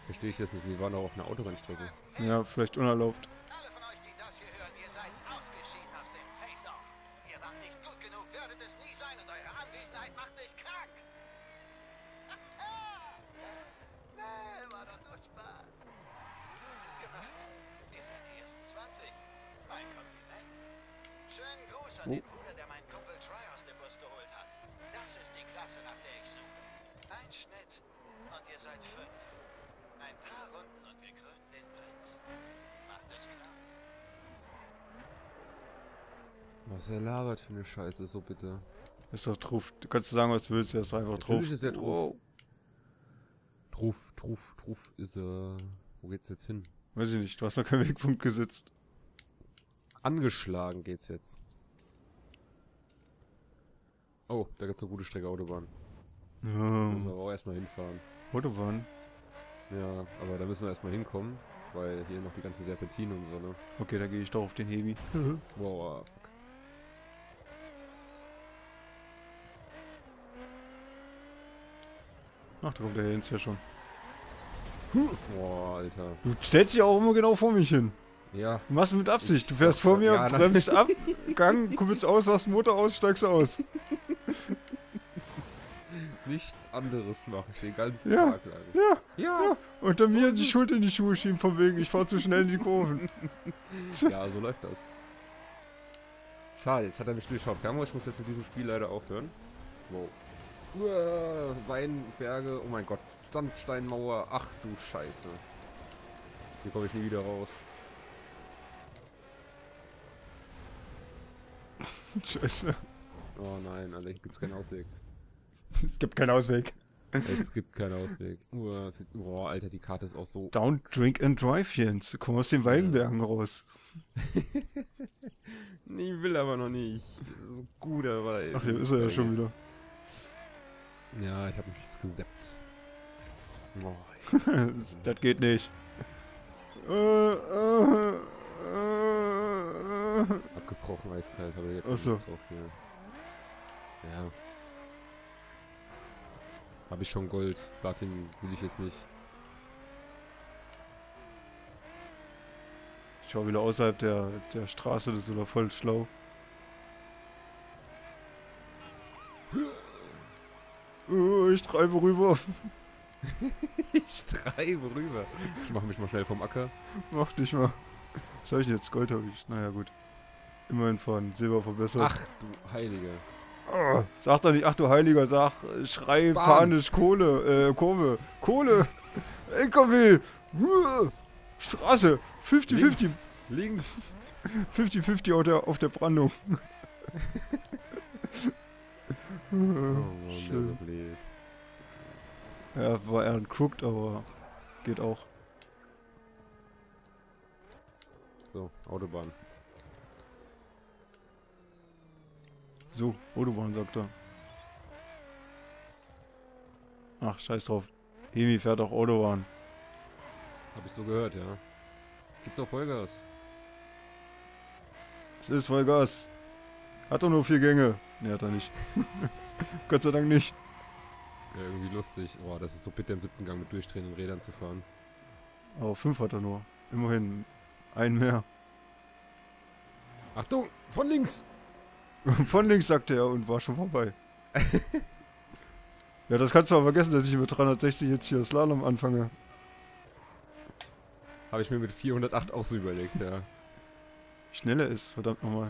Verstehe ich das nicht. Wir waren doch auf einer Autobahnstrecke. Ja, vielleicht unerlaubt. Alle von euch, die das hier hören, ihr seid ausgeschieden aus dem Face-Off. Ihr wart nicht gut genug, werdet es nie sein und eure Anwesenheit macht mich krank. Nee, war doch nur Spaß. Gut gemacht. Ihr seid die ersten 20. Ein Kompliment. Schönen Gruß an den Bruder, der meinen Kumpel Troy aus dem Bus geholt hat. Das ist die Klasse, nach der ich suche. Ein Schnitt und ihr seid 5. Ein paar Runden und wir krönen den Prinz. Macht es klar. Was er labert für eine Scheiße, so bitte. Ist doch Truff. Du kannst sagen, was du willst, er ist einfach Truff. Natürlich ist er Truff. Truff ist er. Wo geht's jetzt hin? Weiß ich nicht, du hast noch keinen Wegpunkt gesetzt. Angeschlagen geht's jetzt. Oh, da gibt's eine gute Strecke Autobahn. Da müssen wir aber auch erstmal hinfahren. Autobahn? Ja, aber da müssen wir erstmal hinkommen, weil hier noch die ganzen Serpentinen und so, ne? Okay, da gehe ich doch auf den Hebi. Wow, fuck. Ach, da kommt der Jens ja schon. Boah, Alter. Du stellst dich auch immer genau vor mich hin. Ja. Du machst mit Absicht. Du fährst vor mir, ja, bremst ab, Gang, kuppelst aus, machst den Motor aus, steigst aus. Nichts anderes mache ich den ganzen Ja. Tag lang. Ja, Ja. und dann So mir ist die es. Schuld in die Schuhe schieben, von wegen, ich fahr zu schnell in die Kurven. Ja, so läuft das. Schade, jetzt hat er mich durchschaut. Ich muss jetzt mit diesem Spiel leider aufhören. Wow. Weinberge, oh mein Gott. Sandsteinmauer, ach du Scheiße. Hier komme ich nie wieder raus. Scheiße. Oh nein, Alter, hier gibt's keinen Ausweg. Es gibt keinen Ausweg. Es gibt keinen Ausweg. Boah, Alter, die Karte ist auch so... Down, drink and drive, Jens. Komm aus den Weinbergen raus. Nee, will aber noch nicht. So gut dabei. Ach, hier ist er ja schon wieder. Ja, ich habe mich jetzt gesappt. Oh, Das geht nicht. abgebrochen eiskalt, aber jetzt Ach so. drauf hier. Ja. Habe ich schon Gold. Platin will ich jetzt nicht. Ich schau wieder außerhalb der Straße, das ist wieder voll schlau. Ich treibe rüber. Ich treibe rüber. Ich mache mich mal schnell vom Acker. Mach dich mal. Was soll ich denn jetzt? Gold habe ich. Naja, gut. Immerhin von Silber verbessert. Ach du Heilige. Ah, sag doch nicht, ach du Heiliger, sag, schrei Bahn. panisch, Kurve, Kohle, LKW, Straße, 50-50, Links. 50-50 auf der Brandung. Oh Mann, Schön. der blöd. Ja, war eher crooked, aber geht auch. So, Autobahn. So, Autobahn, sagt er. Ach, scheiß drauf. Hemi fährt auch Autobahn. Hab ich so gehört, ja. Gib doch Vollgas. Es ist Vollgas. Hat doch nur 4 Gänge. Ne, hat er nicht. Gott sei Dank nicht. Ja, irgendwie lustig. Boah, das ist so bitter im 7. Gang mit durchdrehenden Rädern zu fahren. Aber 5 hat er nur. Immerhin. Einen mehr. Achtung, von links! Von links, sagte er und war schon vorbei. Ja, das kannst du aber vergessen, dass ich mit 360 jetzt hier Slalom anfange. Habe ich mir mit 408 auch so überlegt, ja. Schneller ist, verdammt nochmal.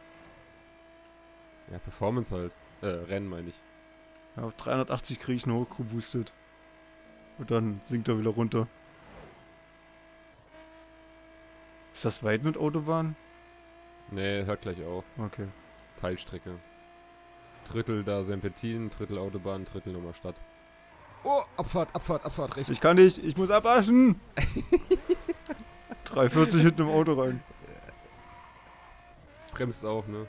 Ja, Performance halt. Rennen meine ich. Ja, auf 380 kriege ich einen hochgeboostet. Und dann sinkt er wieder runter. Ist das weit mit Autobahn? Nee, hört gleich auf. Okay. Teilstrecke. Drittel da Serpentin, Drittel Autobahn, Drittel nochmal Stadt. Oh, Abfahrt, rechts. Ich kann nicht, ich muss abwaschen! 340 hinten im Auto rein. Bremst auch, ne?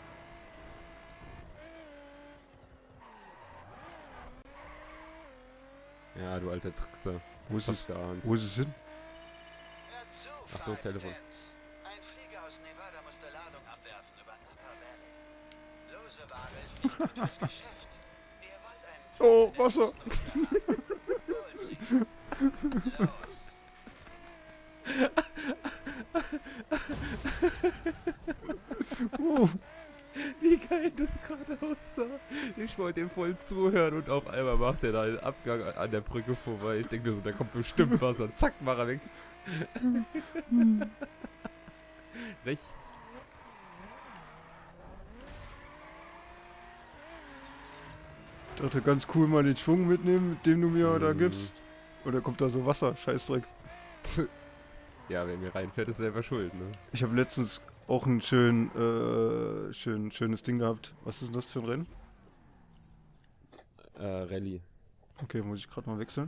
Ja, du alter Trickser. Wo ist Hab's es? geahnt. Wo ist es hin? Hör zu, Achtung, Five Telefon. Tens. Ein Flieger aus Nevada musste Ladung abwerfen über Napa Valley. Lose Ware ist nicht gut fürs Geschäft. Ihr wollt einen Oh, Wasser! Holt sie. Wie geil das gerade aussah. Ich wollte ihm voll zuhören und auf einmal macht er da den Abgang an der Brücke vorbei. Ich denke nur so, da kommt bestimmt was und zack, mach er weg. Rechts. Ich dachte, ganz cool mal den Schwung mitnehmen, mit dem du mir da gibst. Oder kommt da so Wasser? Scheißdreck. Ja, wer mir reinfährt, ist selber schuld, ne? Ich habe letztens auch ein schönes Ding gehabt. Was ist denn das für ein Rennen? Rallye. Okay, muss ich gerade mal wechseln.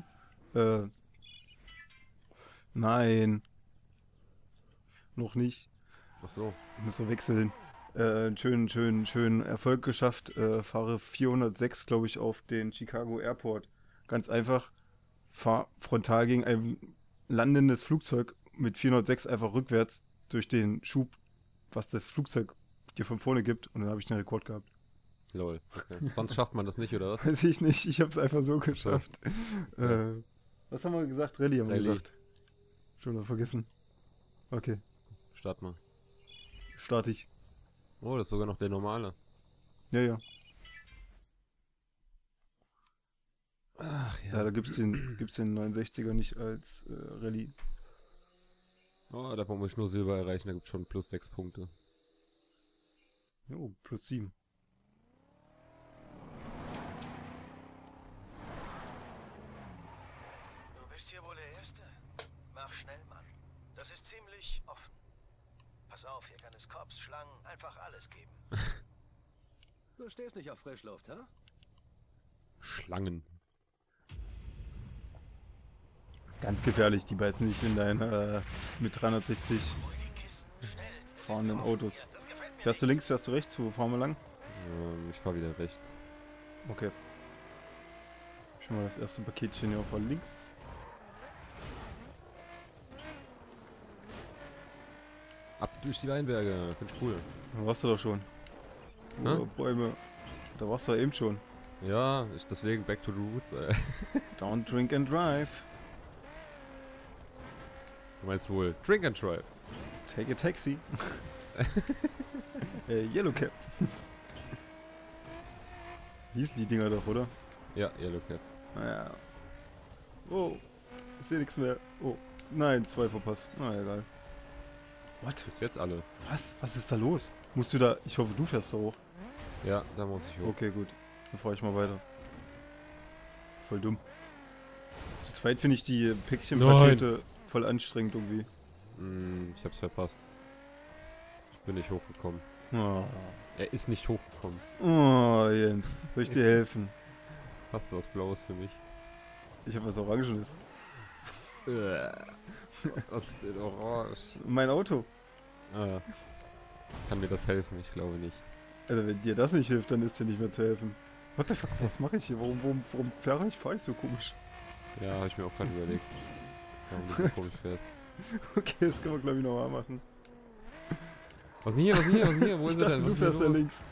Nein. Noch nicht. Ach so. Ich muss noch wechseln. Einen schönen Erfolg geschafft. Fahre 406, glaube ich, auf den Chicago Airport. Ganz einfach. Fahr frontal gegen ein landendes Flugzeug mit 406 einfach rückwärts durch den Schub, was das Flugzeug dir von vorne gibt. Und dann habe ich den Rekord gehabt. Lol. Okay. Sonst schafft man das nicht, oder was? Weiß ich nicht. Ich habe es einfach so geschafft. Was haben wir gesagt? Rallye haben wir Rallye. gesagt. Schon mal vergessen. Okay, Start mal. starte ich. Oh, das ist sogar noch der normale. Ja, ja. Ach Ja, da gibt's den 69er nicht als Rallye. Oh, da muss ich nur Silber erreichen, da gibt es schon plus 6 Punkte. Jo, plus 7. Du bist hier wohl der Erste. Mach schnell, Mann. Das ist ziemlich offen. Pass auf, hier kann es Cops, Schlangen, einfach alles geben. Du stehst nicht auf Frischluft, hä? Schlangen. Ganz gefährlich, die beißen nicht in dein mit 360 Hol die Kisten, schnell. fahrenden Autos. Das gefällt mir Fährst du links, fährst du rechts? Wo fahren wir lang? Ich fahr wieder rechts. Okay. Schon mal das erste Paketchen hier auf der links. Ab durch die Weinberge, find ich cool. Da warst du doch schon. Hä? Bäume. Da warst du ja eben schon. Ja, deswegen back to the roots, ey. Don't drink and drive. Du meinst wohl Drink and Drive. Take a taxi. Yellow Cap. Hießen die Dinger doch, oder? Ja, Yellow Cap. Naja. Oh, ich sehe nichts mehr. Oh, nein, 2 verpasst. Na egal. What? Bis jetzt alle. Was? Was ist da los? Musst du da... Ich hoffe, du fährst da hoch. Ja, da muss ich hoch. Okay, gut. Dann fahre ich mal weiter. Voll dumm. Zu zweit finde ich die Päckchenpakete voll anstrengend irgendwie. Ich hab's verpasst. Ich bin nicht hochgekommen. Oh, Er ist nicht hochgekommen. oh Jens. Soll ich dir helfen? Hast du was Blaues für mich? Ich habe was Orangenes. Was ist denn orange? Mein Auto. Ah. Kann mir das helfen? Ich glaube nicht. Also wenn dir das nicht hilft, dann ist dir nicht mehr zu helfen. What the fuck, was mache ich hier? Warum fahre ich so komisch? Ja, habe ich mir auch gerade überlegt. Warum du so komisch fährst. Okay, das können wir glaube ich nochmal machen. Was denn hier? Was denn hier? Was denn hier? Wo Ich ist er dachte, denn? du Was ist denn fährst da los? links.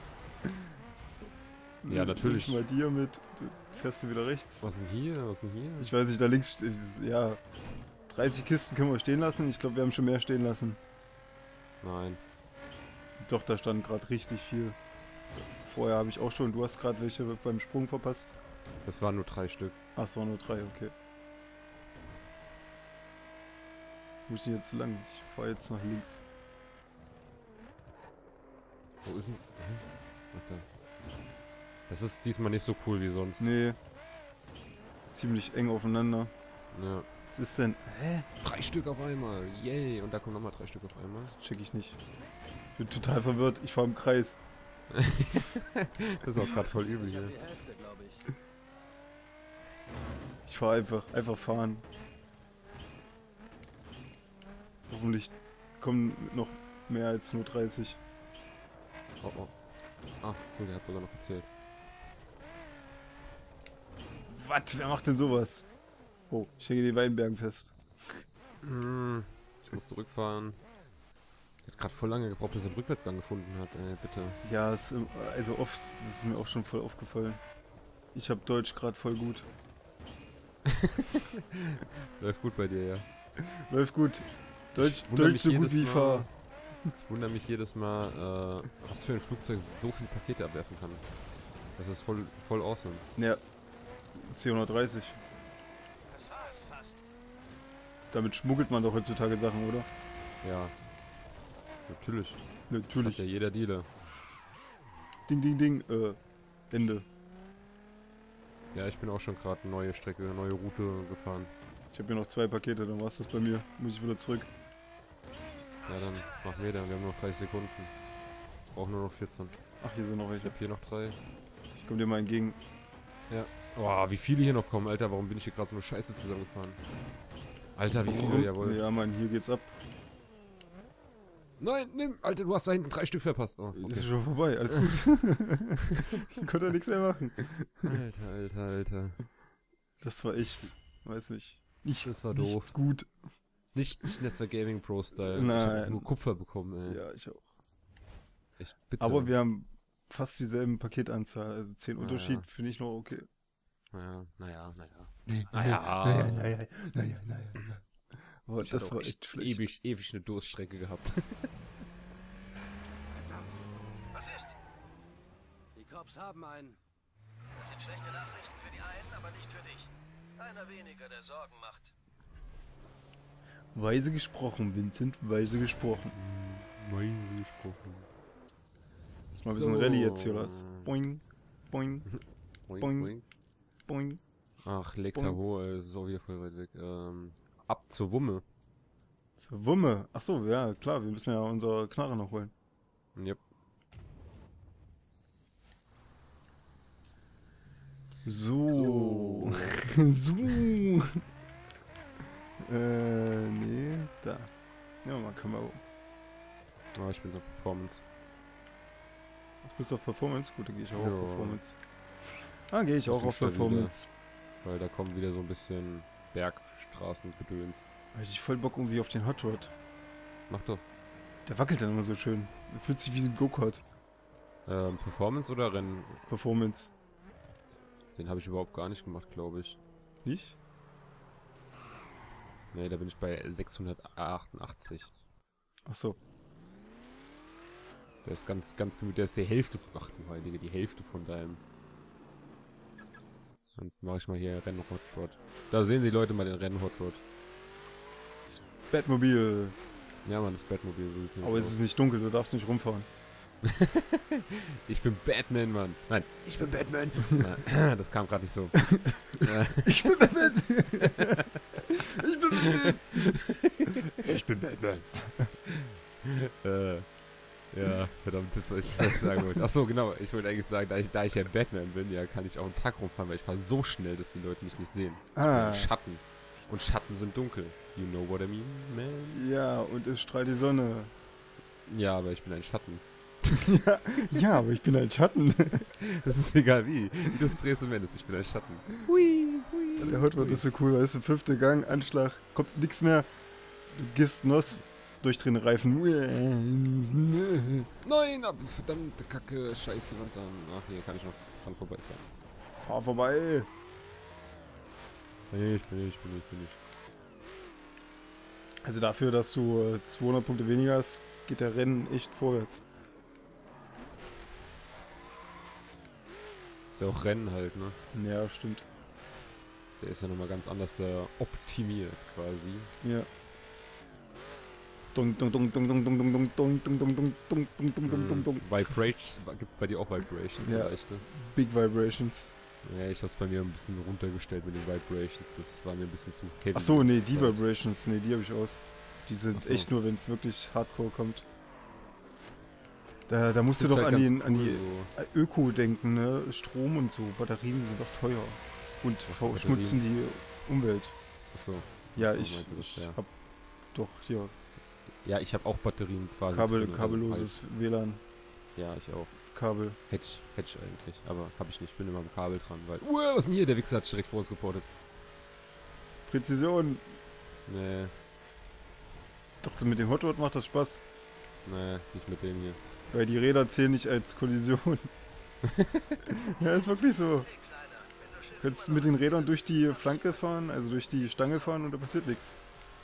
Ja, natürlich. Nimm mal dir mit. Du fährst du wieder rechts. Was denn hier? Was denn hier? Ich weiß nicht, da links steht. Ja. 30 Kisten können wir stehen lassen. Ich glaube, wir haben schon mehr stehen lassen. Nein. Doch, da stand gerade richtig viel. Vorher habe ich auch schon. Du hast gerade welche beim Sprung verpasst. Das waren nur 3 Stück. Ach, es waren nur 3, okay. Wo ist ich jetzt lang? Ich fahre jetzt nach links. Wo ist denn... Okay. Das ist diesmal nicht so cool wie sonst. Nee. Ziemlich eng aufeinander. Ja. Was ist denn? Hä? 3 Stück auf einmal. Yay. Und da kommen nochmal 3 Stück auf einmal. Das check ich nicht. Ich bin total verwirrt. Ich fahre im Kreis. Das ist auch gerade voll übel Ich hab hier. die Hälfte, glaube ich. Ich fahre einfach fahren. Hoffentlich kommen noch mehr als nur 30. Oh, oh. Ah, cool, der hat sogar noch gezählt. Was? Wer macht denn sowas? Oh, ich hänge den Weinbergen fest. Ich muss zurückfahren. Der hat gerade voll lange gebraucht, bis er den Rückwärtsgang gefunden hat. Bitte. Ja, also oft, das ist mir auch schon voll aufgefallen. Ich habe Deutsch gerade voll gut. Läuft gut bei dir, ja. Läuft gut. Ich wundere Deutsch so gut wie fahr. Ich wundere mich jedes Mal, was für ein Flugzeug so viele Pakete abwerfen kann. Das ist voll awesome. Ja. C-130. Das war es fast. Damit schmuggelt man doch heutzutage Sachen, oder? Ja. Natürlich. Natürlich. Hat ja jeder Dealer. Ding, ding, ding. Ende. Ja, ich bin auch schon gerade eine neue Strecke, eine neue Route gefahren. Ich habe hier noch 2 Pakete, dann war's das bei mir. Muss ich wieder zurück. Ja, dann machen wir dann. Wir haben noch 30 Sekunden. Brauchen nur noch 14. Ach, hier sind noch Ich welche. habe hier noch 3. Ich komm dir mal entgegen. Boah, wie viele hier noch kommen, Alter. Warum bin ich hier gerade so eine Scheiße zusammengefahren? Alter, wie viele, jawohl. Ja, Mann, hier geht's ab. Nein, nimm! Alter, du hast da hinten 3 Stück verpasst. Oh, Ist okay. schon vorbei, alles gut. Konnte ja nichts mehr machen. Alter. Das war echt, weiß nicht. Das war nicht doof. gut. Nicht Netzwerk Gaming Pro Style. Nein. Ich hab nur Kupfer bekommen, ey. Ja, ich auch. Echt bitter. Aber wir haben fast dieselben Paketanzahl. Also 10 Ja. Unterschied finde ich noch okay. Naja. Naja. Aber Ich hatte das auch war echt schlecht. ewig eine Durststrecke gehabt. Was ist? Die Cops haben einen. Das sind schlechte Nachrichten für die einen, aber nicht für dich. Einer weniger, der Sorgen macht. Weise gesprochen, Vincent, weise gesprochen. Mein gesprochen. Lass mal ein bisschen Rallye jetzt hier, Lars. Boing, boing, Boing. boing. Ach, Lake Boing. Tahoe, es ist auch wieder voll weit weg. Ab zur Wumme. Zur Wumme. Ach so, ja, klar, wir müssen ja unsere Knarre noch holen. Yep. So. So. Nee, da. Ja, mal Kamau. Oh, ich bin so Performance. Du bist auf Performance? Gut, dann gehe ich auch Ja. auf Performance. Ah, gehe ich Ist ein auch auf bisschen stabiler. Performance. Weil da kommen wieder so ein bisschen Bergstraßengedöns. Hab ich voll Bock irgendwie auf den Hot Rod. Mach doch. Der wackelt dann immer so schön. Der fühlt sich wie so ein Go-Kart. Performance oder Rennen? Performance. Den habe ich überhaupt gar nicht gemacht, glaube ich. Nicht? Nee, da bin ich bei 688. Ach so. Der ist ganz gemütlich. Der ist die Hälfte von... Ach du Heilige, die Hälfte von deinem... Dann mache ich mal hier Rennen Hot Rod. Da sehen die Leute mal den Rennen Hot Rod. Batmobil. Ja, Mann, das Batmobil sind sie. Aber es ist nicht dunkel, du darfst nicht rumfahren. Ich bin Batman, Mann. Nein, ich bin Batman. Ja, das kam gerade nicht so. Ich bin Batman! Ich bin Batman! Ich bin Batman. Ja, verdammt, jetzt was ich sagen wollte. Achso, genau. Ich wollte eigentlich sagen, da ich ja Batman bin, ja, kann ich auch einen Tag rumfahren, weil ich fahre so schnell, dass die Leute mich nicht sehen. Ah, Schatten. Und Schatten sind dunkel. You know what I mean, man? ja, und es strahlt die Sonne. Ja, aber ich bin ein Schatten. Ja, aber ich bin ein Schatten. Das ist egal wie. Wie du es drehst und wendest, ich bin ein Schatten. Der Hot Rod ist so cool, weißt du, 5. Gang, Anschlag, kommt nix mehr. Du gehst Nuss durch den Reifen. Nein, verdammte Kacke, scheiße, und dann... Ach, hier kann ich noch dran vorbeifahren. Fahr vorbei. Ich bin ich. Also dafür, dass du 200 Punkte weniger hast, geht der Rennen echt vorwärts. Ist ja auch Rennen halt, ne? Ja, stimmt. Der ist ja nochmal ganz anders optimiert, quasi. Ja. Dong, dong, dong, dong, dong, dong, dong, dong, dong, dong, dong, dong, dong, dong, dong, dong, dong. Vibrations, gibt bei dir auch Vibrations, Ja. leichte? Big Vibrations. Ja, ich hab's bei mir ein bisschen runtergestellt mit den Vibrations, das war mir ein bisschen zu heavy. Achso, nee, die Zeit. Vibrations, nee, die habe ich aus. Die sind Ach so. echt nur, wenn es wirklich hardcore kommt. Da musst du Find's doch halt an ganz die, an cool, die so. Öko denken, ne? Strom und so. Batterien sind doch teuer. Und Was für verschmutzen die Umwelt. Achso. Ja, so ich meinst du das, ja. hab doch hier Ja, ich habe auch Batterien quasi. drin, also kabelloses WLAN. halt- Ja, ich auch. Kabel. Hätte ich eigentlich, aber hab ich nicht. Ich bin immer am Kabel dran, weil... was ist denn hier? Der Wichser hat direkt vor uns geportet. Präzision. Nee, Doch, so mit dem Hot Rod macht das Spaß. nee, nicht mit dem hier. Weil die Räder zählen nicht als Kollision. Ja, ist wirklich so. Hey, Kleiner, wenn du Schiff Könntest mit den Rädern durch die Flanke fahren, also durch die Stange fahren und da passiert nichts.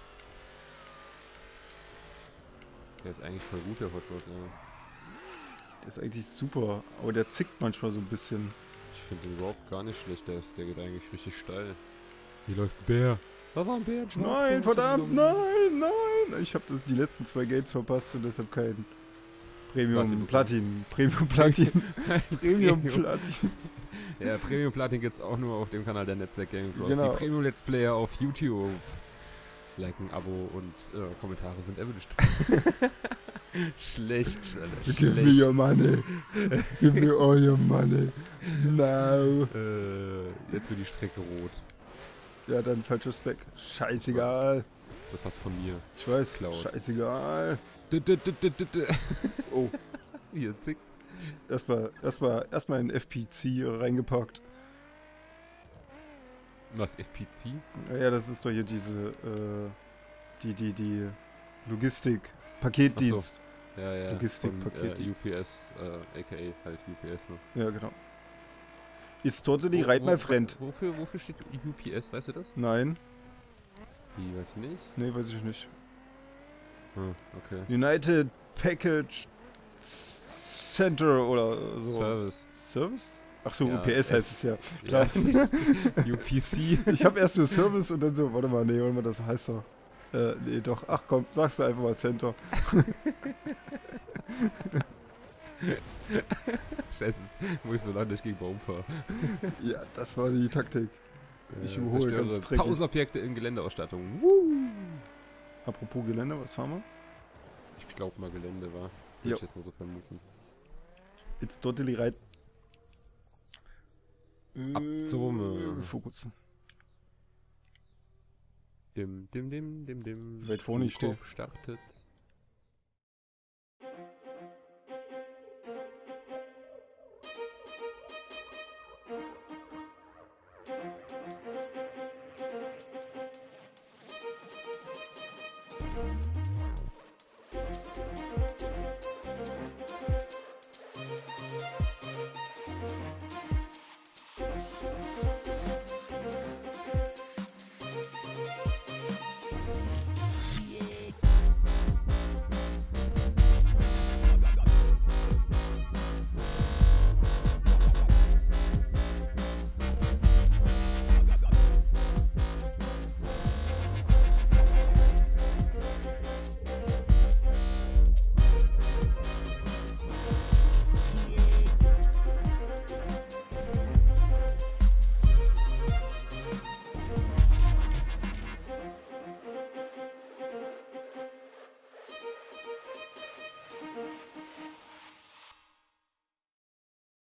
Der ist eigentlich voll gut, der Hot Rod, ja. Der ist eigentlich super, aber der zickt manchmal so ein bisschen. Ich finde den überhaupt gar nicht schlecht, der geht eigentlich richtig steil. Hier läuft ein Bär. Da war ein Bär, ein Schwarzbär. Nein, verdammt, nein! Ich habe die letzten 2 Gates verpasst und deshalb kein Premium Platin. Premium Platin. Premium Platin. Ja, Premium Platin gibt's auch nur auf dem Kanal der Netzwerk Gaming Bros. Genau. Die Premium Let's Player auf YouTube. Liken, Abo und Kommentare sind erwünscht. Schlecht, Alter. Give me your money. Give me all your money. Now. Jetzt wird die Strecke rot. Ja, dann falscher Spec. Scheißegal. Das hast von mir. Ich weiß. Klaut. Scheißegal. Oh. Hier, zick. Erstmal in FPC reingepackt. Was, FPC? Ja, das ist doch hier diese, die Logistik, Paketdienst. Ach so. Ja. Logistik, von, Paketdienst. UPS, aka halt UPS, ne? Ja, genau. It's totally right, my friend. Wofür steht UPS, weißt du das? Nein. Wie, weißt du nicht? Nee, weiß ich nicht. Hm, okay. United Package Center oder so. Service. Service? Ach so, Ja, UPS heißt es ja. Klar. Ja, UPC. Ich habe erst so Service und dann so, warte mal, das heißt doch. Nee, doch. Ach komm, sagst du einfach mal Center. Scheiße, wo ich so lange nicht gegen Baum fahre. Ja, das war die Taktik. Ich überhole ganz dreckig. 1000 Objekte in Geländeausstattung. Apropos Gelände, was fahren wir? Ich glaube mal Gelände war. Würde Jo. ich jetzt mal so vermuten. It's totally right. Abzone. Fokus. Dim. Weit vorne ich stehe. Startet.